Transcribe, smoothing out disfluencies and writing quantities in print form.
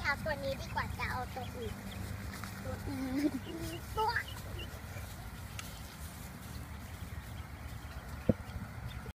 เอาตัวนี้ดีกว่าจะเอาตัวอื่นตัว